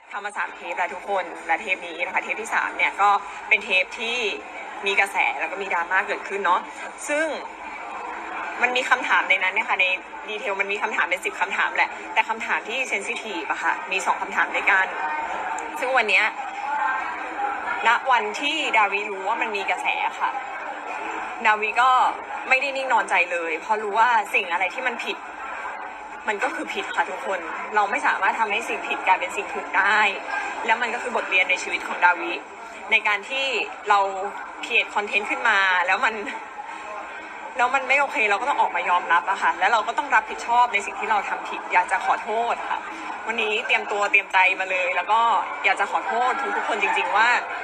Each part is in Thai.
ทำมา3 เทปแล้วทุกคนและเทปนี้นะคะเทปที่3เนี่ยก็เป็นเทปที่มีกระแสแล้วก็มีดราม่าเกิดขึ้นเนาะซึ่งมันมีคำถามในนั้นเนี่ยค่ะในดีเทลมันมีคำถามเป็น10 คำถามแหละแต่คำถามที่เซนซิทีฟอะค่ะมี2 คำถามด้วยกันซึ่งวันนี้ณวันที่ดาวิรู้ว่ามันมีกระแสค่ะดาวิก็ไม่ได้นิ่งนอนใจเลยเพราะรู้ว่าสิ่งอะไรที่มันผิดมันก็คือผิดค่ะทุกคนเราไม่สามารถทำให้สิ่งผิดกลายเป็นสิ่งถูกได้แล้วมันก็คือบทเรียนในชีวิตของดาวิในการที่เราเขียนคอนเทนต์ขึ้นมาแล้วมันไม่โอเคเราก็ต้องออกมายอมรับอะค่ะแล้วเราก็ต้องรับผิดชอบในสิ่งที่เราทำผิดอยากจะขอโทษค่ะวันนี้เตรียมใจมาเลยแล้วก็อยากจะขอโทษทุกคนจริงๆว่า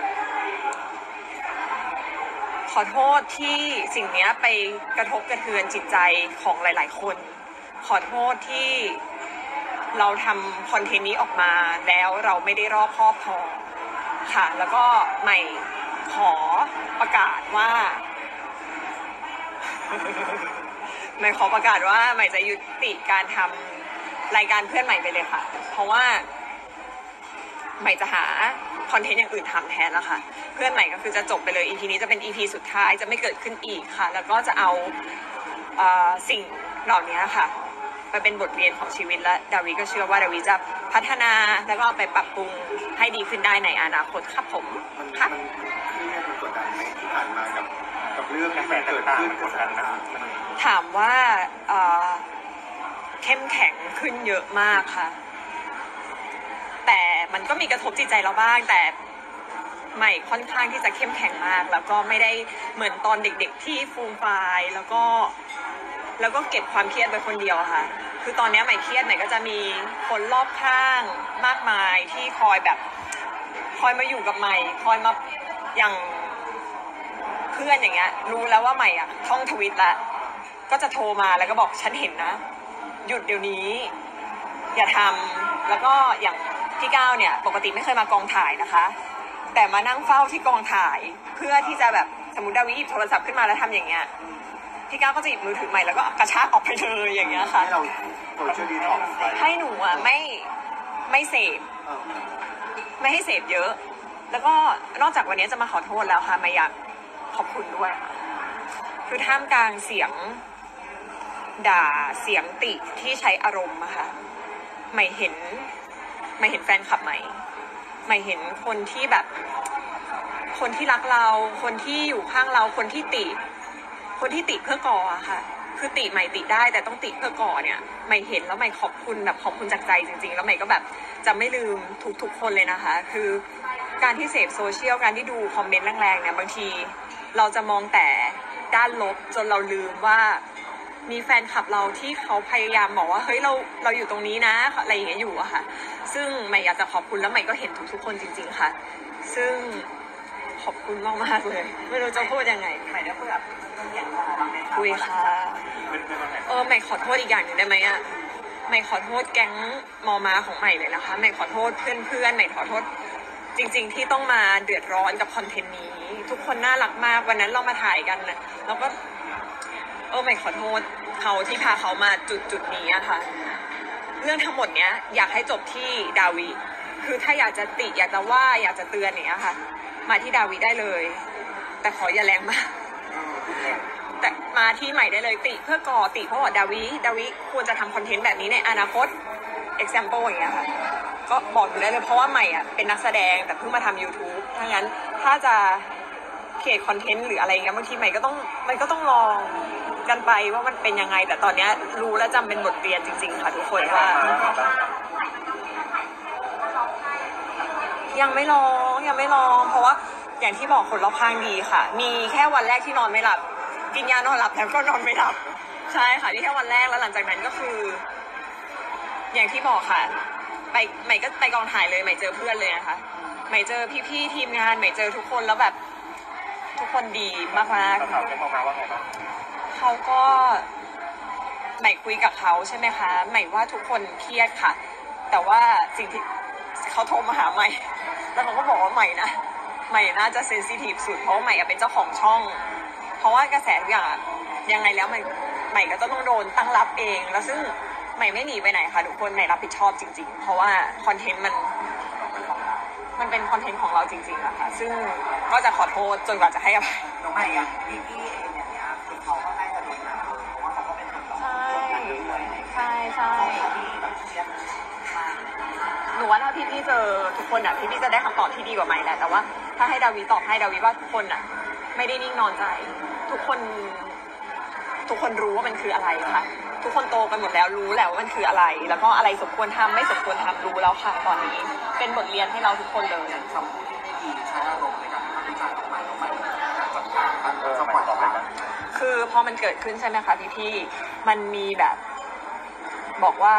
ขอโทษที่สิ่งนี้ไปกระทบกระเทือนจิตใจของหลายๆคนขอโทษที่เราทำคอนเทนต์นี้ออกมาแล้วเราไม่ได้รอบคอบพอค่ะแล้วก็ใหม่ขอประกาศว่าใหม่ขอประกาศว่าใหม่จะยุติการทำรายการเพื่อนใหม่ไปเลยค่ะเพราะว่าใหม่จะหาคอนเทนต์อย่างอื่นทำแทนแล้วค่ะเพื่อนใหม่ก็คือจะจบไปเลย EP นี้จะเป็น EP สุดท้ายจะไม่เกิดขึ้นอีกค่ะแล้วก็จะเอาสิ่งเหล่านี้ค่ะไปเป็นบทเรียนของชีวิตและดาวิก็เชื่อว่าดาวิจะพัฒนาแล้วก็ไปปรับปรุงให้ดีขึ้นได้ในอนาคตครับผมค่ะมันกดดันไหมที่ผ่านมากับเรื่องที่มันเกิดขึ้นกดดันนะถามว่าเข้มแข็งขึ้นเยอะมากค่ะแต่มันก็มีกระทบจิตใจเราบ้างแต่ใหม่ค่อนข้างที่จะเข้มแข็งมากแล้วก็ไม่ได้เหมือนตอนเด็กๆที่ฟูมฟายแล้วก็เก็บความเครียดไว้คนเดียวค่ะคือตอนนี้ใหม่เครียดใหม่ก็จะมีคนรอบข้างมากมายที่คอยมาอยู่กับใหม่คอยมาอย่างเพื่อนอย่างเงี้ยรู้แล้วว่าใหม่อะท่องทวิตละก็จะโทรมาแล้วก็บอกฉันเห็นนะหยุดเดี๋ยวนี้อย่าทำแล้วก็อย่างพี่ก้าวเนี่ยปกติไม่เคยมากองถ่ายนะคะแต่มานั่งเฝ้าที่กองถ่ายเพื่อที่จะแบบสมมติดาวิหยิบโทรศัพท์ขึ้นมาแล้วทำอย่างเงี้ยพี่ก้าวก็จะหยิบมือถือใหม่แล้วก็กระชากออกไปเลยอย่างเงี้ยค่ะให้เราโซเชียลดีท็อกซ์ไปให้หนูอ่ะไม่เสพไม่ให้เสพเยอะแล้วก็นอกจากวันนี้จะมาขอโทษแล้วค่ะไม่อยากขอบคุณด้วยคือท่ามกลางเสียงด่าเสียงติที่ใช้อารมณ์อะค่ะไม่เห็นแฟนคลับใหม่เห็นคนที่แบบคนที่รักเราคนที่อยู่ข้างเราคนที่ติเพื่อก่ออะค่ะคือติใหม่ติได้แต่ต้องติเพื่อก่อเนี่ยใหม่เห็นแล้วใหม่ขอบคุณแบบขอบคุณจากใจจริงๆแล้วใหม่ก็แบบจะไม่ลืมทุกคนเลยนะคะคือการที่เสพโซเชียลการที่ดูคอมเมนต์แรงๆเนี่ยบางทีเราจะมองแต่ด้านลบจนเราลืมว่ามีแฟนคลับเราที่เขาพยายามบอกว่าเฮ้ยเราอยู่ตรงนี้นะอะไรอย่างเงี้ยอยู่อะค่ะซึ่งใหม่อยากจะขอบคุณแล้วใหม่ก็เห็นทุกคนจริงๆค่ะซึ่งขอบคุณมากๆเลยไม่รู้จะพูดยังไงใหม่ได้คุยกับคุยค่ะใหม่ขอโทษอีกอย่างหนึ่งได้ไหมอะใหม่ขอโทษแก๊งมอม้าของใหม่เลยนะคะใหม่ขอโทษเพื่อนใหม่ขอโทษจริงๆที่ต้องมาเดือดร้อนกับคอนเทนต์นี้ทุกคนน่ารักมากวันนั้นเรามาถ่ายกันนะแล้วก็ใหม่ขอโทษเขาที่พาเขามาจุดนี้อะค่ะเรื่องทั้งหมดเนี้ยอยากให้จบที่ดาวิคือถ้าอยากจะติอยากจะว่าอยากจะเตือนเนี้ยค่ะมาที่ดาวิได้เลยแต่ขออย่าแรงมากแต่มาที่ใหม่ได้เลยติเพื่อก่อติเพราะว่าดาวิควรจะทำคอนเทนต์แบบนี้ในอนาคต example อย่างเงี้ยค่ะก็บอกอยู่ได้เลยเพราะว่าใหม่อ่ะเป็นนักแสดงแต่เพิ่งมาทำ YouTube ถ้างั้นถ้าจะเขียนคอนเทนต์หรืออะไรเงี้ยบางทีใหม่ก็ต้องลองกันไปว่ามันเป็นยังไงแต่ตอนนี้รู้และจำเป็นบทเรียนจริงๆค่ะทุกคนว่ายังไม่ลองเพราะว่าอย่างที่บอกคนรอบข้างดีค่ะมีแค่วันแรกที่นอนไม่หลับกินยานอนหลับแล้วก็นอนไม่หลับใช่ค่ะที่แค่วันแรกแล้วหลังจากนั้นก็คืออย่างที่บอกค่ะใหม่ก็ไปกองถ่ายเลยใหม่เจอเพื่อนเลยนะคะใหม่เจอพี่ๆทีมงานใหม่เจอทุกคนแล้วแบบทุกคนดีมากๆเขาก็ใหม่คุยกับเขาใช่ไหมคะใหม่ว่าทุกคนเครียดค่ะแต่ว่าสิ่งที่เขาโทรมาหาใหม่แล้วเขาก็บอกว่าใหม่น่าจะเซนซิทีฟสุดเพราะใหม่เป็นเจ้าของช่องเพราะว่ากระแสทุกอย่างยังไงแล้วใหม่ก็ต้องโดนตั้งรับเองแล้วซึ่งใหม่ไม่หนีไปไหนค่ะทุกคนใหม่รับผิดชอบจริงๆเพราะว่าคอนเทนต์มันมันเป็นคอนเทนต์ของเราจริงๆอะค่ะซึ่งก็จะขอโทษจนกว่าจะให้อภัยน้องใหม่อย่างพี่เองเนี่ยคือเขาก็ใกล้จะโดนหนักเลยเพราะว่าเขาก็เป็นคนแบบใช่ใช่ใช่ที่แบบเครียดมากหนูว่าถ้าพี่เจอทุกคนอ่ะพี่จะได้คำตอบที่ดีกว่าไหมแหละแต่ว่าถ้าให้ดาวิตอบให้ดาวิว่าทุกคนอ่ะไม่ได้นิ่งนอนใจทุกคนรู้ว่ามันคืออะไรค่ะทุกคนโตกันหมดแล้วรู้แล้วว่ามันคืออะไร แล้วก็อะไรสมควรทำไม่สมควรทำรู้แล้วค่ะตอนนี้เป็นบทเรียนให้เราทุกคนเลยคำพูดที่ไม่ดีใช้อารมณ์ในการวิจารณ์น้องใหม่จัดการสปอยต่อไปกันคือพอมันเกิดขึ้นใช่ไหมคะพี่มันมีแบบบอกว่า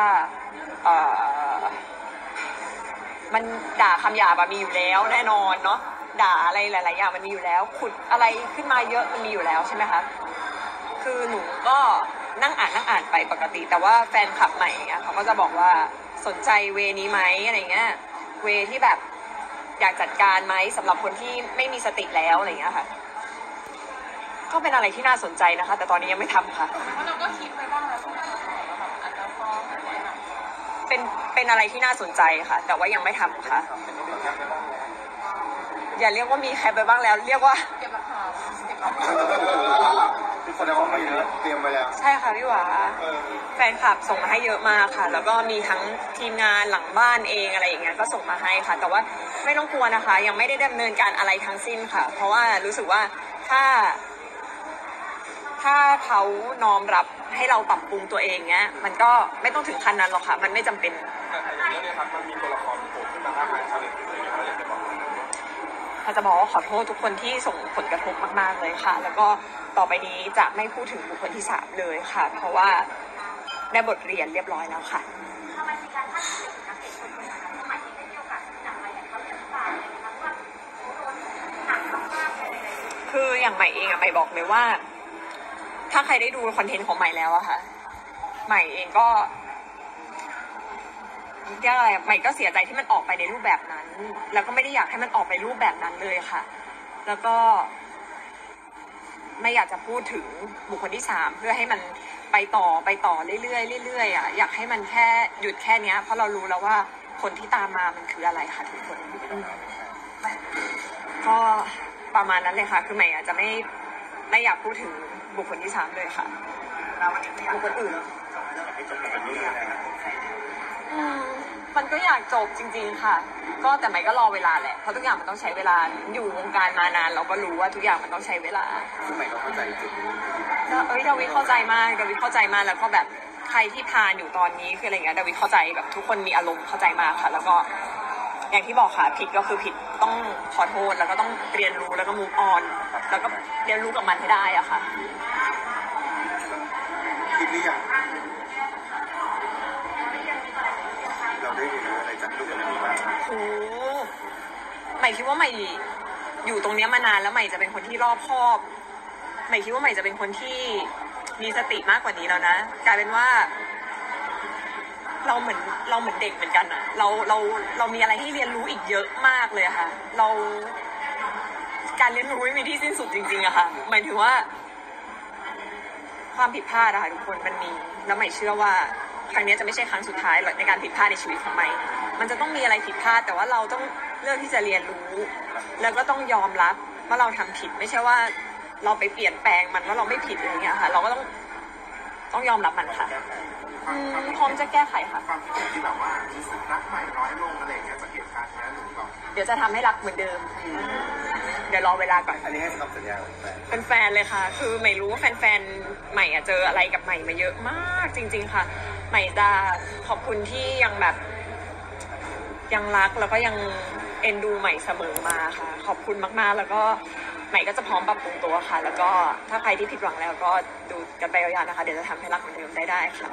มันด่าคำหยาบมีอยู่แล้วแน่นอนเนาะด่าอะไรหลายๆอย่างมันมีอยู่แล้วขุดอะไรขึ้นมาเยอะมันมีอยู่แล้วใช่ไหมคะคือหนูก็นั่งอ่านไปปกติ แต่ว่าแฟนคลับใหม่เนี่ยเขาก็จะบอกว่าสนใจเวนี้ไหมอะไรเงี้ยเวที่แบบอยากจัดการไหมสำหรับคนที่ไม่มีสติแล้วอะไรเงี้ยค่ะก็เป็นอะไรที่น่าสนใจนะคะแต่ตอนนี้ยังไม่ทำค่ะเราก็คิดไปบ้างแล้วแบบอาจจะพอเป็นอะไรที่น่าสนใจค่ะ แต่ว่ายังไม่ทำค่ะอย่าเรียกว่ามีแคปไปบ้างแล้วเรียกว่าเก็บราคาแสดงว่าไม่เยอะเตรียมไปแล้วใช่ค่ะพี่หวาแฟนคลับส่งมาให้เยอะมากค่ะ แล้วก็มีทั้งทีมงานหลังบ้านเองอะไรอย่างเงี้ยก็ส่งมาให้ค่ะ แต่ว่าไม่ต้องกลัวนะคะ ยังไม่ได้ดำเนินการอะไรทั้งสิ้นค่ะ เพราะว่ารู้สึกว่าถ้าเขาน้อมรับให้เราปรับปรุงตัวเองเงี้ยมันก็ไม่ต้องถึงขั้นนั้นหรอกค่ะมันไม่จำเป็นเรื่องนี้ครับมันมีตัวละครโผล่ขึ้นมาหน้าใหม่ชาเลนจ์อะไรอย่างเงี้ยเราอยากจะบอกเราจะบอกว่าขอโทษทุกคนที่ส่งผลกระทบมากๆเลยค่ะแล้วก็ต่อไปนี้จะไม่พูดถึงบุคคลที่3เลยค่ะเพราะว่าได้บทเรียนเรียบร้อยแล้วค่ะคืออย่างใหม่เองอะใหม่บอกเลยว่าถ้าใครได้ดูคอนเทนต์ของใหม่แล้วอะค่ะใหม่เองก็เรียกอะไรใหม่ก็เสียใจที่มันออกไปในรูปแบบนั้นแล้วก็ไม่ได้อยากให้มันออกไปรูปแบบนั้นเลยค่ะแล้วก็ไม่อยากจะพูดถึงบุคคลที่3เพื่อให้มันไปต่อเรื่อยๆอะอยากให้มันแค่หยุดแค่นี้เพราะเรารู้แล้วว่าผลที่ตามมามันคืออะไรค่ะทุกคนก็ประมาณนั้นเลยค่ะคือใหม่อาจจะไม่อยากพูดถึงบุคคลที่3เลยค่ะบุคคลอื่นมันก็อยากจบจริงๆค่ะก็แต่ใหม่ก็รอเวลาแหละเพราะทุกอย่างมันต้องใช้เวลาอยู่วงการมานานเราก็รู้ว่าทุกอย่างมันต้องใช้เวลาซึ่งใหม่ก็เข้าใจจุดนี้ดาวิเข้าใจมากแล้วก็แบบใครที่ผ่านอยู่ตอนนี้คืออะไรเงี้ยดาวิเข้าใจแบบทุกคนมีอารมณ์เข้าใจมากค่ะแล้วก็อย่างที่บอกค่ะผิดก็คือผิดต้องขอโทษแล้วก็ต้องเรียนรู้แล้วก็ move on แล้วก็เรียนรู้กับมันให้ได้อะค่ะคิดหรือยังเราได้เรียนรู้อะไรจากเรื่องนี้บ้างโอ้ใหม่คิดว่าใหม่อยู่ตรงนี้มานานแล้วใหม่จะเป็นคนที่รอบคอบใหม่คิดว่าใหม่จะเป็นคนที่มีสติมากกว่านี้แล้วนะกลายเป็นว่าเราเหมือนเด็กเหมือนกันอะเรามีอะไรให้เรียนรู้อีกเยอะมากเลยค่ะการเรียนรู้ไม่มีที่สิ้นสุดจริงๆอะค่ะหมายถึงว่าความผิดพลาดอะค่ะทุกคนมันมีแล้วใหม่เชื่อว่าครั้งนี้จะไม่ใช่ครั้งสุดท้ายในการผิดพลาดในชีวิตของใหม่มันจะต้องมีอะไรผิดพลาดแต่ว่าเราต้องเลือกที่จะเรียนรู้แล้วก็ต้องยอมรับว่าเราทำผิดไม่ใช่ว่าเราไปเปลี่ยนแปลงมันว่าเราไม่ผิดอะไรเงี้ยค่ะเราก็ต้องยอมรับมันค่ะพร้อมจะแก้ไขค่ะความคิดที่แบบว่ารู้สึกรักใหม่น้อยลงอะไรอย่างเงี้ยจากเหตุการณ์นั้นหรือเปล่าเดี๋ยวจะทำให้รักเหมือนเดิมเดี๋ยวรอเวลาก่อนอันนี้ให้คำสัญญาของแฟนเป็นแฟนเลยค่ะคือใหม่รู้ว่าแฟนๆใหม่เจออะไรกับใหม่มาเยอะมากจริงๆค่ะใหม่จะขอบคุณที่ยังแบบยังรักแล้วก็ยังเอ็นดูใหม่เสมอมาค่ะขอบคุณมากๆแล้วก็ใหม่ก็จะพร้อมปรับปรุงตัวค่ะแล้วก็ถ้าใครที่ผิดหวังแล้วก็ดูกันไปยาวๆนะคะเดี๋ยวจะทำให้รักเหมือนเดิมได้ค่ะ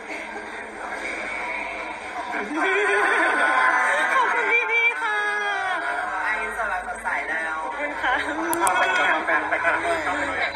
ขอบคุณพี่ๆค่ะไอ้สลัดสดใสแล้วขอบคุณค่ะไปกัน